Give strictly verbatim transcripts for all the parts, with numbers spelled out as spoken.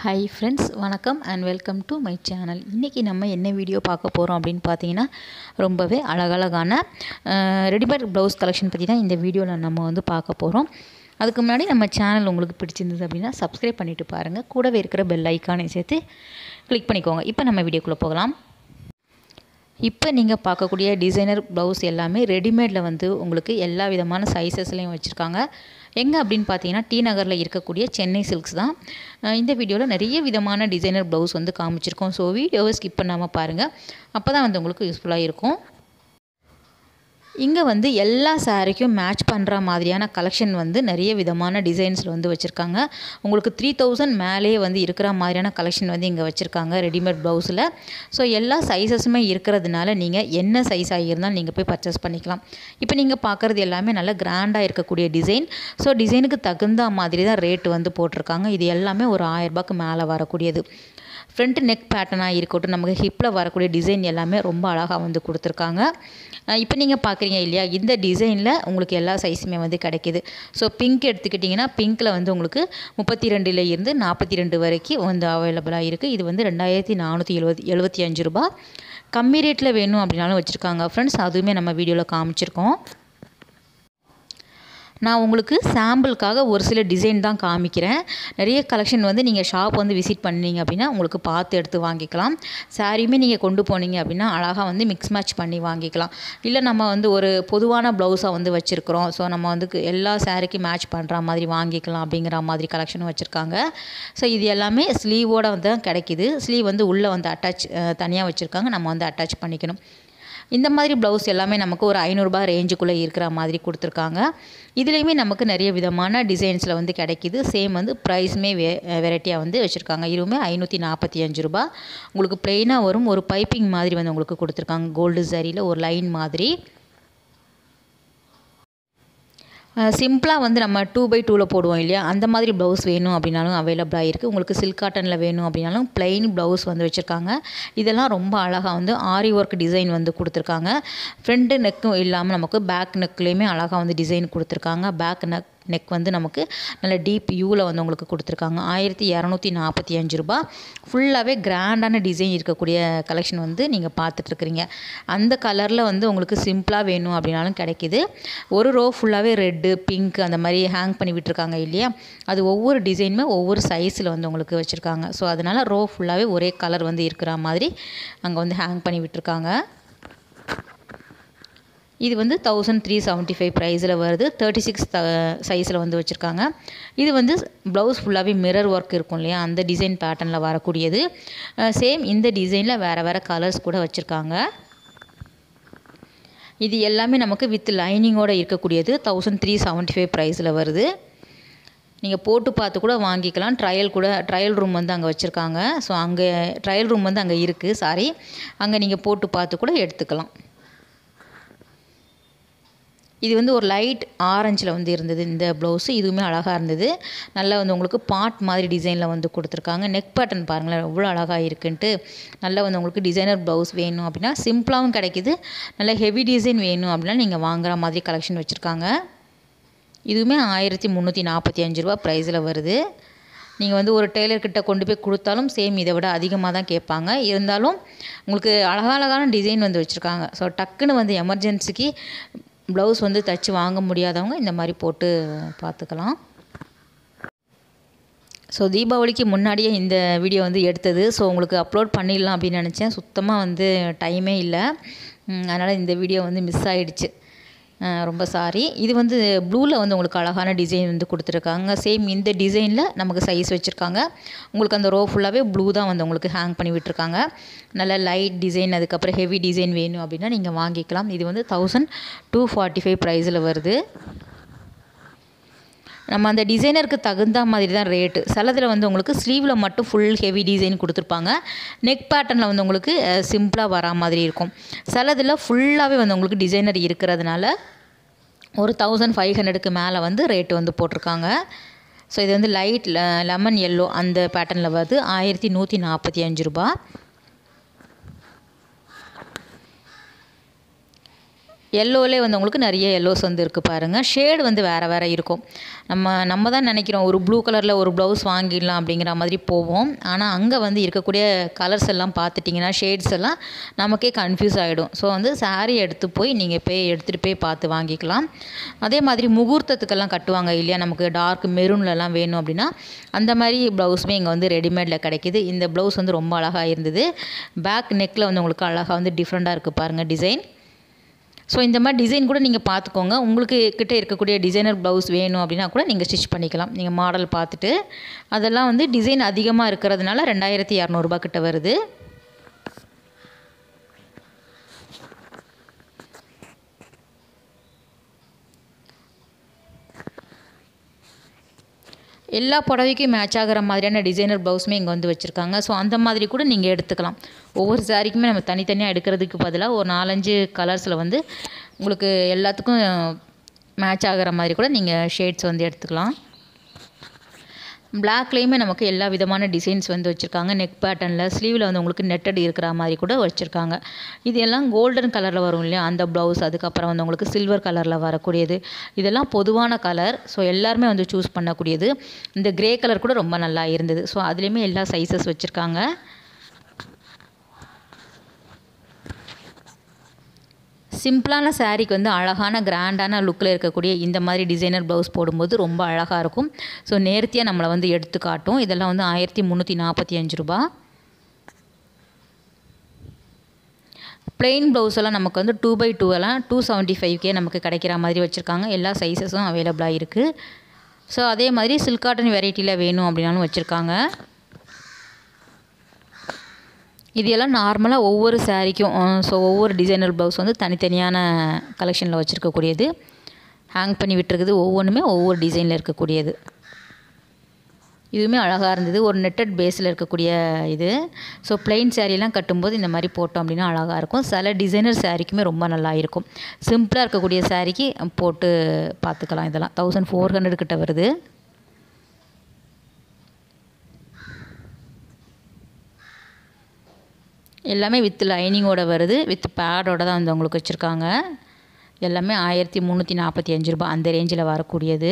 Hi friends, வணக்கம் and welcome to my channel. இன்னைக்கு நம்ம என்ன வீடியோ பார்க்க போறோம் அப்படினு பாத்தீங்கன்னா ரொம்பவே அழகழகான ரெடிமேட் ப்ளவுஸ் கலெக்ஷன் பத்தி தான் இந்த வீடியோல நம்ம வந்து பார்க்க போறோம். அதுக்கு முன்னாடி நம்ம சேனல் உங்களுக்கு பிடிச்சிருந்தது அப்படினா Subscribe பண்ணிட்டு பாருங்க. கூடவே இருக்கிற பெல் ஐகானை சேர்த்து கிளிக் பண்ணிக்கோங்க. இப்போ நம்ம வீடியோக்குள்ள போகலாம். இப்போ நீங்க பார்க்கக்கூடிய டிசைனர் ப்ளவுஸ் எல்லாமே ரெடிமேட்ல வந்து உங்களுக்கு எல்லா விதமான சைஸஸ்லயும் வச்சிருக்காங்க. எங்க அப்படினு பாத்தீங்கன்னா டி நகர்ல இருக்கக்கூடிய சென்னை சில்க்ஸ் தான். இந்த வீடியோல நிறைய விதமான டிசைனர் ப்ளவுஸ் வந்து காமிச்சிருக்கோம். சோ வீடியோவை ஸ்கிப் பண்ணாம பாருங்க. அப்பதான் வந்து உங்களுக்கு யூஸ்ஃபுல்லா இருக்கும். இங்க வந்து எல்லா சாரிக்கும் மேட்ச் பண்ற மாதிரியான கலெக்ஷன் வந்து நிறைய விதமான டிசைன்ஸ்ல வந்து வச்சிருக்காங்க. உங்களுக்கு three thousand மேலேயே வந்து இருக்கிற மாதிரியான கலெக்ஷன் வந்து இங்க வச்சிருக்காங்க ரெடிமேட் ப்ளவுஸ்ல. சோ எல்லா சைஸஸுமே இருக்குறதுனால நீங்க என்ன சைஸா இருந்தாலும் நீங்க போய் பர்ச்சேஸ் பண்ணிக்கலாம். இப்போ நீங்க பார்க்கிறது எல்லாமே நல்ல கிராண்டா இருக்கக்கூடிய டிசைன். சோ டிசைனுக்கு தகுந்த மாதிரி தான் ரேட் வந்து போட்டுருக்காங்க. இது எல்லாமே ஒரு ஆயிரம் ரூபாய்க்கு மேல வரக்கூடியது. ஃப்ரண்ட் நெக் பேட்டர்னா இருக்கட்டும் நமக்கு ஹிப்ல வரக்கூடிய டிசைன் எல்லாமே ரொம்ப அழகா வந்து கொடுத்திருக்காங்க. இப்போ நீங்க பாக்குறீங்க இல்லையா இந்த டிசைன்ல உங்களுக்கு எல்லா சைஸுமே வந்து கிடைக்குது. சோ பிங்க் எடுத்துக்கிட்டீங்கன்னா பிங்க்ல வந்து உங்களுக்கு முப்பத்தி ரெண்டு ல இருந்து நாற்பத்தி ரெண்டு வரைக்கும் வந்து அவேலபிளா இருக்கு. இது வந்து இரண்டாயிரத்து நானூற்று எழுபத்தி ஐந்து ரூபாய். கம்மி ரேட்ல வேணும் அப்படினாலும் வச்சிருக்காங்க फ्रेंड्स. அதுவுமே நம்ம வீடியோல காமிச்சிருக்கோம். நான் உங்களுக்கு சாம்பிளுக்காக ஒரு சில டிசைன் தான் காமிக்கிறேன். நிறைய கலெக்ஷன் வந்து நீங்க ஷாப் வந்து விசிட் பண்ணீங்க அப்படினா உங்களுக்கு பார்த்து எடுத்து வாங்கிக்கலாம். சாரியுமே நீங்க கொண்டு போனீங்க அப்படினா அழகா வந்து மிக்ஸ் மேட்ச் பண்ணி வாங்கிக்கலாம். இல்ல நம்ம வந்து ஒரு பொதுவான ப்ளவுஸா வந்து வச்சிருக்கோம். சோ நம்ம வந்து எல்லா சாரிக்கு மேட்ச் பண்ற மாதிரி வாங்கிக்கலாம் அப்படிங்கற மாதிரி கலெக்ஷன் வச்சிருக்காங்க. சோ இது எல்லாமே ஸ்லீவோட வந்து கிடைக்குது. ஸ்லீவ் வந்து உள்ள வந்து அட்டாச் தனியா வச்சிருக்காங்க. நம்ம வந்து அட்டாச் பண்ணிக்கணும். இந்த மாதிரி ப்ளவுஸ் எல்லாமே நமக்கு ஒரு ஐநூறு ரூபாய் ரேஞ்சுக்குள்ள இருக்கிற மாதிரி கொடுத்திருக்காங்க. இதுலயுமே நமக்கு நிறைய விதமான டிசைன்ஸ்ல வந்து கிடைக்குது. சேம் வந்து பிரைஸ்மே வெரைட்டியா வந்து வச்சிருக்காங்க. இதுவுமே ஐநூற்று நாற்பத்தி ஐந்து ரூபாய். உங்களுக்கு ப்ளைனா வரும் ஒரு பைப்பிங் மாதிரி வந்து உங்களுக்கு கொடுத்திருக்காங்க. கோல்ட் ஜரியில ஒரு லைன் மாதிரி. சிம்பிளா வந்து நம்ம two by two ல போடுவோம் இல்லையா அந்த மாதிரி ப்ளவுஸ் வேணும் அப்படினாலும் அவேலபிளா இருக்கு. உங்களுக்கு சில்க் காட்டன்ல வேணும் அப்படினாலும் ப்ளைன் ப்ளவுஸ் வந்து வச்சிருக்காங்க. இதெல்லாம் ரொம்ப அழகா வந்து ஆரி வர்க் டிசைன் வந்து கொடுத்திருக்காங்க. ஃப்ரண்ட் நெக் இல்லாம நமக்கு பேக் நெக்லயுமே அழகா வந்து டிசைன் கொடுத்திருக்காங்க. பேக் நெக் நெக் வந்து நமக்கு நல்ல டீப் யூல வந்து உங்களுக்கு கொடுத்திருக்காங்க. ஆயிரத்து இருநூற்று நாற்பத்தி ஐந்து ரூபாய். ஃபுல்லாவே கிராண்டான டிசைன் இருக்கக்கூடிய கலெக்ஷன் வந்து நீங்க பார்த்துட்டு இருக்கீங்க. அந்த கலர்ல வந்து உங்களுக்கு சிம்பிளா வேணும் அப்படினாலும் கிடைக்குது. ஒரு ரோ ஃபுல்லாவே ரெட், பிங்க் அந்த மாதிரி ஹேங் பண்ணி விட்டுருக்காங்க இல்லையா அது ஒவ்வொரு டிசைனுமே ஒவ்வொரு சைஸ்ல வந்து உங்களுக்கு வச்சிருக்காங்க. சோ அதனால ரோ ஃபுல்லாவே ஒரே கலர் வந்து இருக்கிற மாதிரி அங்க வந்து ஹேங் பண்ணி விட்டுருக்காங்க. இது வந்து thirteen seventy-five பிரைஸ்ல வருது. thirty-six சைஸ்ல வந்து வச்சிருக்காங்க. இது வந்து ப்ளவுஸ் ஃபுல்லாவே மிரர் வர்க் இருக்கும் இல்லையா அந்த டிசைன் பேட்டர்ன்ல வரக்கூடியது. சேம் இந்த டிசைன்ல வேற வேற கலர்ஸ் கூட வச்சிருக்காங்க. இது எல்லாமே நமக்கு வித் லைனிங்கோட இருக்கக்கூடியது thirteen seventy-five பிரைஸ்ல வருது. நீங்க போட்டு பார்த்து கூட வாங்கிக்கலாம். ட்ரையல் கூட ட்ரையல் ரூம் வந்து அங்க வச்சிருக்காங்க. சோ அங்க ட்ரையல் ரூம் வந்து அங்க இருக்கு. சாரி. அங்க நீங்க போட்டு பார்த்து கூட எடுத்துக்கலாம். இது வந்து ஒரு லைட் ஆரஞ்சுல வந்து இருந்தது இந்த ப்ளவுஸ். இதுவுமே அழகா இருந்தது. நல்லா வந்து உங்களுக்கு பாட் மாதிரி டிசைன்ல வந்து கொடுத்திருக்காங்க. நெக் பேட்டர்ன் பாருங்களேன் எவ்வளவு அழகா இருக்குன்னு. நல்லா வந்து உங்களுக்கு டிசைனர் ப்ளவுஸ் வேணும் அப்படினா சிம்பிளாவும் கிடைக்குது. நல்ல ஹெவி டிசைன் வேணும் அப்படினா நீங்க வாங்குற மாதிரி கலெக்ஷன் வச்சிருக்காங்க. இதுவுமே ஆயிரத்து முன்னூற்று நாற்பத்தி ஐந்து ரூபாய் பிரைஸ்ல வருது. நீங்க வந்து ஒரு டெய்லர் கிட்ட கொண்டு போய் கொடுத்தாலும் சேம் இதை விட அதிகமா தான் கேட்பாங்க. இருந்தாலும் உங்களுக்கு அழகழகான டிசைன் வந்து வச்சிருக்காங்க. சோ டக்குன்னு வந்து எமர்ஜென்சிக்கு ப்ளவுஸ் வந்து தச்சு வாங்க முடியாதவங்க இந்த மாதிரி போட்டு பார்த்துக்கலாம். ஸோ தீபாவளிக்கு முன்னாடியே இந்த வீடியோ வந்து எடுத்தது. ஸோ உங்களுக்கு அப்லோட் பண்ணிடலாம் அப்படின்னு நினச்சேன். சுத்தமாக வந்து டைமே இல்லை. அதனால் இந்த வீடியோ வந்து மிஸ் ஆகிடுச்சு. ரொம்ப சாரி. இது வந்து ப்ளூவில் வந்து உங்களுக்கு அழகான டிசைன் வந்து கொடுத்துருக்காங்க. சேம் இந்த டிசைனில் நமக்கு சைஸ் வச்சுருக்காங்க. உங்களுக்கு அந்த ரோ ஃபுல்லாகவே ப்ளூ தான் வந்து உங்களுக்கு ஹேங் பண்ணி விட்டுருக்காங்க. நல்ல லைட் டிசைன் அதுக்கப்புறம் ஹெவி டிசைன் வேணும் அப்படின்னா நீங்கள் வாங்கிக்கலாம். இது வந்து தௌசண்ட் டூ ஃபார்ட்டி ஃபைவ் ப்ரைஸில் வருது. நம்ம அந்த டிசைனருக்கு தகுந்த மாதிரி தான் ரேட்டு. சிலதில் வந்து உங்களுக்கு ஸ்லீவில் மட்டும் ஃபுல் ஹெவி டிசைன் கொடுத்துருப்பாங்க. நெக் பேட்டர்னில் வந்து உங்களுக்கு சிம்பிளாக வரா மாதிரி இருக்கும். சிலதில் ஃபுல்லாகவே வந்து உங்களுக்கு டிசைனர் இருக்கிறதுனால ஒரு தௌசண்ட் ஃபைவ் ஹண்ட்ரடுக்கு மேலே வந்து ரேட்டு வந்து போட்டிருக்காங்க. ஸோ இது வந்து லைட் லெமன் எல்லோ அந்த பேட்டர்னில் வருது. ஆயிரத்தி நூற்றி நாற்பத்தி அஞ்சு ரூபாய். எல்லோவிலே வந்து உங்களுக்கு நிறைய எல்லோஸ் வந்து இருக்குது பாருங்கள். ஷேடு வந்து வேறு வேறு இருக்கும். நம்ம நம்ம தான் நினைக்கிறோம் ஒரு ப்ளூ கலரில் ஒரு ப்ளவுஸ் வாங்கிடலாம் அப்படிங்கிற மாதிரி போவோம். ஆனால் அங்கே வந்து இருக்கக்கூடிய கலர்ஸ் எல்லாம் பார்த்துட்டிங்கன்னா ஷேட்ஸ் எல்லாம் நமக்கே கன்ஃபியூஸ் ஆகிடும். ஸோ வந்து சாரீ எடுத்து போய் நீங்கள் போய் எடுத்துகிட்டு போய் பார்த்து வாங்கிக்கலாம். அதே மாதிரி முகூர்த்தத்துக்கெல்லாம் கட்டுவாங்க இல்லையா, நமக்கு டார்க் மெரூன்லலாம் வேணும் அப்படின்னா அந்த மாதிரி ப்ளவுஸுமே இங்கே வந்து ரெடிமேடில் கிடைக்கிது. இந்த ப்ளவுஸ் வந்து ரொம்ப அழகாக இருந்தது. பேக் நெக்கில் வந்து உங்களுக்கு அழகாக வந்து டிஃப்ரெண்ட்டாக இருக்குது பாருங்கள் டிசைன். ஸோ இந்த மாதிரி டிசைன் கூட நீங்கள் பார்த்துக்கோங்க. உங்களுக்கு கிட்ட இருக்கக்கூடிய டிசைனர் ப்ளவுஸ் வேணும் அப்படின்னா கூட நீங்கள் ஸ்டிச் பண்ணிக்கலாம். நீங்கள் மாடல் பார்த்துட்டு அதெல்லாம் வந்து டிசைன் அதிகமாக இருக்கிறதுனால ரெண்டாயிரத்தி இரநூறுபா கிட்ட வருது. எல்லா புடவைக்கும் மேட்ச் ஆகிற மாதிரியான டிசைனர் ப்ளவுஸுமே இங்கே வந்து வச்சுருக்காங்க. ஸோ அந்த மாதிரி கூட நீங்கள் எடுத்துக்கலாம். ஒவ்வொரு சாரிக்குமே நம்ம தனித்தனியாக எடுக்கிறதுக்கு பதிலாக ஒரு நாலஞ்சு கலர்ஸில் வந்து உங்களுக்கு எல்லாத்துக்கும் மேட்ச் ஆகிற மாதிரி கூட நீங்கள் ஷேட்ஸ் வந்து எடுத்துக்கலாம். பிளாக்லேயுமே நமக்கு எல்லா விதமான டிசைன்ஸ் வந்து வச்சுருக்காங்க. நெக் பேட்டர்னில் ஸ்லீவில் வந்து உங்களுக்கு நெட்டட் இருக்கிற மாதிரி கூட வச்சுருக்காங்க. இது எல்லாம் கோல்டன் கலரில் வரும் இல்லையா அந்த ப்ளவுஸ், அதுக்கப்புறம் வந்து உங்களுக்கு சில்வர் கலரில் வரக்கூடியது, இதெல்லாம் பொதுவான கலர். ஸோ எல்லாருமே வந்து சூஸ் பண்ணக்கூடியது. இந்த கிரே கலர் கூட ரொம்ப நல்லா இருந்தது. ஸோ அதுலேயுமே எல்லா சைஸஸ் வச்சுருக்காங்க. சிம்பிளான சாரீக்கு வந்து அழகான கிராண்டான லுக்கில் இருக்கக்கூடிய இந்த மாதிரி டிசைனர் ப்ளவுஸ் போடும்போது ரொம்ப அழகாக இருக்கும். ஸோ நேர்த்தியாக நம்மளை வந்து எடுத்து காட்டும். இதெல்லாம் வந்து ஆயிரத்தி முந்நூற்றி நாற்பத்தி அஞ்சு ரூபா. பிளெயின் ப்ளவுஸ் எல்லாம் நமக்கு வந்து டூ பை டூ எல்லாம் டூ செவன்ட்டி ஃபைவ்க்கே நமக்கு கிடைக்கிற மாதிரி வச்சுருக்காங்க. எல்லா சைஸஸும் அவைலபிளாக இருக்குது. ஸோ அதே மாதிரி சில்க் காட்டன் வெரைட்டியில் வேணும் அப்படின்னாலும் வச்சுருக்காங்க. இது எல்லாம் நார்மலாக ஒவ்வொரு சாரீக்கும் ஸோ ஒவ்வொரு டிசைனர் ப்ளவுஸ் வந்து தனித்தனியான கலெக்ஷனில் வச்சுருக்கக்கூடியது. ஹேங் பண்ணி விட்டுருக்குது. ஒவ்வொன்றுமே ஒவ்வொரு டிசைனில் இருக்கக்கூடியது. இதுவுமே அழகாக இருந்தது. ஒரு நெட்டட் பேஸில் இருக்கக்கூடிய இது. ஸோ பிளெயின் சாரீலாம் கட்டும்போது இந்த மாதிரி போட்டோம் அப்படின்னா அழகாக இருக்கும். சில டிசைனர் சாரீக்குமே ரொம்ப நல்லா இருக்கும். சிம்பிளாக இருக்கக்கூடிய சாரீக்கு போட்டு பார்த்துக்கலாம். இதெல்லாம் தௌசண்ட் ஃபோர் ஹண்ட்ரட் கிட்ட வருது. எல்லாமே வித் லைனிங்கோட வருது. வித் பேடோட தான் வந்து உங்களுக்கு வச்சுருக்காங்க. எல்லாமே ஆயிரத்தி முந்நூற்றி நாற்பத்தி அஞ்சு ரூபா அந்த ரேஞ்சில் வரக்கூடியது.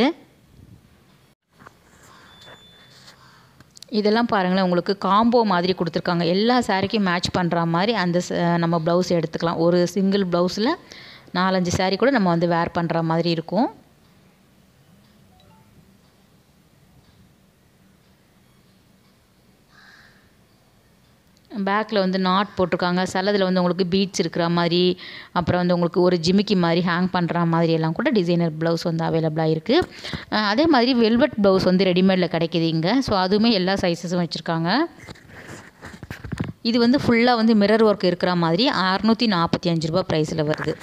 இதெல்லாம் பாருங்களேன், உங்களுக்கு காம்போ மாதிரி கொடுத்துருக்காங்க. எல்லா சாரீக்கும் மேட்ச் பண்ணுற மாதிரி அந்த நம்ம ப்ளவுஸ் எடுத்துக்கலாம். ஒரு சிங்கிள் ப்ளவுஸில் நாலஞ்சு சாரீ கூட நம்ம வந்து வேர் பண்ணுற மாதிரி இருக்கும். பேக்கில் வந்து நாட் போட்டிருக்காங்க. சிலதில் வந்து உங்களுக்கு பீட்ஸ் இருக்கிற மாதிரி, அப்புறம் வந்து உங்களுக்கு ஒரு ஜிமிக்கி மாதிரி ஹேங் பண்ணுற மாதிரி எல்லாம் கூட டிசைனர் ப்ளவுஸ் வந்து அவைலபிளாக இருக்குது. அதே மாதிரி வெல்வெட் ப்ளவுஸ் வந்து ரெடிமேடில் கிடைக்கிது இங்கே. ஸோ அதுவுமே எல்லா சைஸஸும் வச்சுருக்காங்க. இது வந்து ஃபுல்லாக வந்து மிரர் ஒர்க் இருக்கிற மாதிரி அறுநூற்றி நாற்பத்தி அஞ்சு ரூபா ப்ரைஸில் வருது.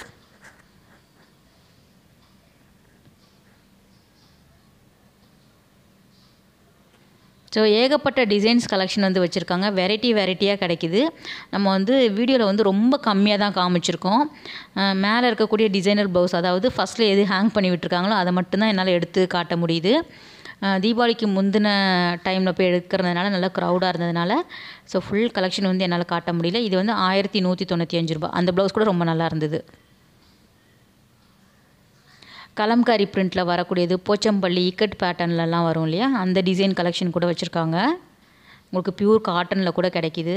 ஸோ ஏகப்பட்ட டிசைன்ஸ் கலெக்ஷன் வந்து வச்சுருக்காங்க. வெரைட்டி வெரைட்டியாக கிடைக்கிது. நம்ம வந்து வீடியோவில் வந்து ரொம்ப கம்மியாக தான் காமிச்சிருக்கோம். மேலே இருக்கக்கூடிய டிசைனர் ப்ளவுஸ், அதாவது ஃபஸ்ட்டில் எது ஹேங் பண்ணி விட்டுருக்காங்களோ அதை மட்டும்தான் என்னால் எடுத்து காட்ட முடியுது. தீபாவளிக்கு முந்தின டைமில் போய் எடுக்கிறதுனால நல்லா க்ரௌடாக இருந்ததுனால ஸோ ஃபுல் கலெக்ஷன் வந்து என்னால் காட்ட முடியல. இது வந்து ஆயிரத்தி நூற்றி தொண்ணூற்றி அஞ்சு ரூபா. அந்த ப்ளவுஸ் கூட ரொம்ப நல்லா இருந்தது. கலம்காரி பிரிண்ட்டில் வரக்கூடியது, போச்சம்பள்ளி இக்கட் பேட்டர்ன்லலாம் வரும் இல்லையா, அந்த டிசைன் கலெக்ஷன் கூட வச்சுருக்காங்க. உங்களுக்கு பியூர் காட்டனில் கூட கிடைக்கிது.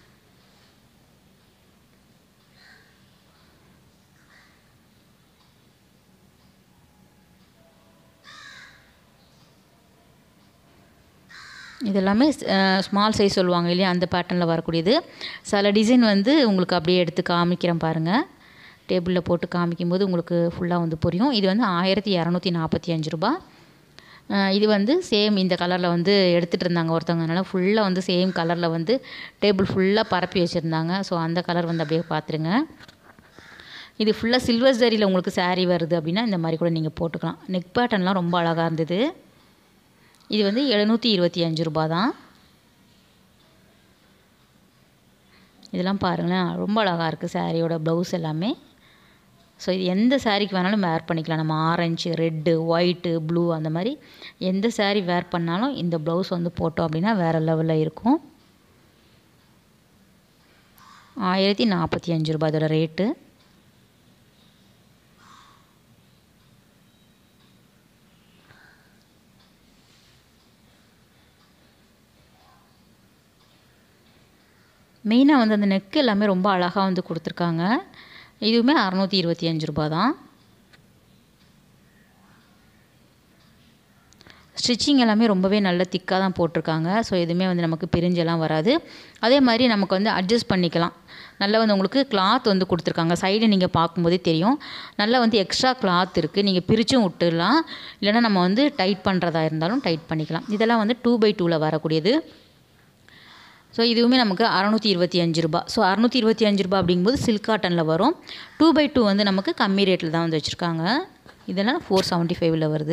இதெல்லாமே ஸ்மால் சைஸ் சொல்லுவாங்க இல்லையா, அந்த பேட்டர்னில் வரக்கூடியது. சில டிசைன் வந்து உங்களுக்கு அப்படியே எடுத்து காமிக்கிறேன் பாருங்கள். டேபிளில் போட்டு காமிக்கும்போது உங்களுக்கு ஃபுல்லாக வந்து புரியும். இது வந்து ஆயிரத்தி இரநூத்தி நாற்பத்தி அஞ்சு ரூபா. இது வந்து சேம் இந்த கலரில் வந்து எடுத்துகிட்டு இருந்தாங்க ஒருத்தவங்க. அதனால் ஃபுல்லாக வந்து சேம் கலரில் வந்து டேபிள் ஃபுல்லாக பரப்பி வச்சுருந்தாங்க. ஸோ அந்த கலர் வந்து அப்படியே பார்த்துருங்க. இது ஃபுல்லாக சில்வர் ஜரியில் உங்களுக்கு சாரீ வருது அப்படின்னா இந்த மாதிரி கூட நீங்கள் போட்டுக்கலாம். நெக் பேட்டர்ன்லாம் ரொம்ப அழகாக இருந்தது. இது வந்து எழுநூற்றி இருபத்தி அஞ்சு ரூபா தான். இதெல்லாம் பாருங்களேன், ரொம்ப அழகாக இருக்குது சாரியோட ப்ளவுஸ் எல்லாமே. ஸோ இது எந்த சாரீக்கு வேணாலும் வேர் பண்ணிக்கலாம். நம்ம ஆரஞ்சு, ரெட்டு, ஒயிட்டு, ப்ளூ அந்த மாதிரி எந்த சாரீ வேர் பண்ணாலும் இந்த ப்ளவுஸ் வந்து போட்டோம் அப்படின்னா வேறு லெவலில் இருக்கும். ஆயிரத்தி நாற்பத்தி அஞ்சு ரூபா இதோட ரேட்டு. மெயினாக வந்து அந்த நெக் எல்லாமே ரொம்ப அழகாக வந்து கொடுத்துருக்காங்க. இதுவுமே அறநூற்றி இருபத்தி அஞ்சு ரூபா தான். ஸ்டிச்சிங் எல்லாமே ரொம்பவே நல்ல திக்காக தான் போட்டிருக்காங்க. ஸோ எதுவுமே வந்து நமக்கு பிரிஞ்செல்லாம் வராது. அதே மாதிரி நமக்கு வந்து அட்ஜஸ்ட் பண்ணிக்கலாம். நல்லா வந்து உங்களுக்கு கிளாத் வந்து கொடுத்துருக்காங்க. சைடு நீங்கள் பார்க்கும்போதே தெரியும், நல்லா வந்து எக்ஸ்ட்ரா கிளாத் இருக்குது. நீங்கள் பிரிச்சும் விட்டுடலாம், இல்லைனா நம்ம வந்து டைட் பண்ணுறதா இருந்தாலும் டைட் பண்ணிக்கலாம். இதெல்லாம் வந்து டூ பை டூவில் வரக்கூடியது. ஸோ இதுவுமே நமக்கு அறநூற்றி இருபத்தி அஞ்சு ரூபா. ஸோ அறநூற்றி இருபத்தி அஞ்சு ரூபா அப்படிங்கும்போது சில்க் காட்டனில் வரும். டூ பை டூ வந்து நமக்கு கம்மி ரேட்டில் தான் வந்து வச்சுருக்காங்க. இதெல்லாம் ஃபோர் செவன்ட்டி ஃபைவ்ல வருது.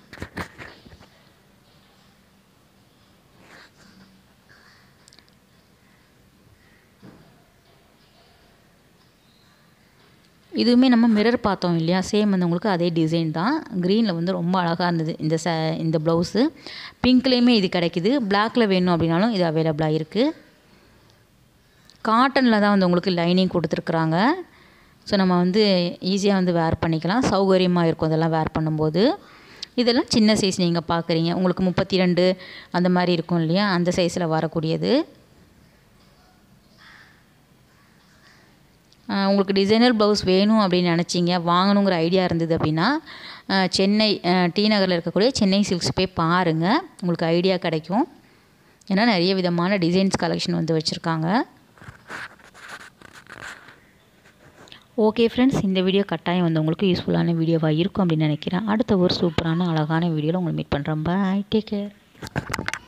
இதுவுமே நம்ம மிரர் பார்த்தோம் இல்லையா, சேம் வந்து உங்களுக்கு அதே டிசைன் தான். க்ரீனில் வந்து ரொம்ப அழகாக இருந்தது இந்த ச இந்த ப்ளவுஸு. பிங்க்லேயுமே இது கிடைக்கிது. பிளாக்கில் வேணும் அப்படின்னாலும் இது அவைலபிளாக இருக்குது. காட்டனில் தான் வந்து உங்களுக்கு லைனிங் கொடுத்துருக்குறாங்க. ஸோ நம்ம வந்து ஈஸியாக வந்து வேர் பண்ணிக்கலாம், சௌகரியமாக இருக்கும் இதெல்லாம் வேர் பண்ணும்போது. இதெல்லாம் சின்ன சைஸ் நீங்கள் பார்க்குறீங்க, உங்களுக்கு முப்பத்தி ரெண்டு அந்த மாதிரி இருக்கும் இல்லையா, அந்த சைஸில் வரக்கூடியது. உங்களுக்கு டிசைனர் ப்ளவுஸ் வேணும் அப்படின்னு நினச்சிங்க, வாங்கணுங்கிற ஐடியா இருந்தது அப்படின்னா சென்னை டி நகரில் இருக்கக்கூடிய சென்னை சில்க்ஸ் போய் பாருங்கள், உங்களுக்கு ஐடியா கிடைக்கும். ஏன்னா நிறைய விதமான டிசைன்ஸ் கலெக்ஷன் வந்து வச்சுருக்காங்க. ஓகே ஃப்ரெண்ட்ஸ், இந்த வீடியோ கட்டாயம் வந்து உங்களுக்கு யூஸ்ஃபுல்லான வீடியோவாக இருக்கும் அப்படின்னு நினைக்கிறேன். அடுத்த ஒரு சூப்பரான அழகான வீடியோவில் உங்களை மீட் பண்ணுறேன். Bye, take care.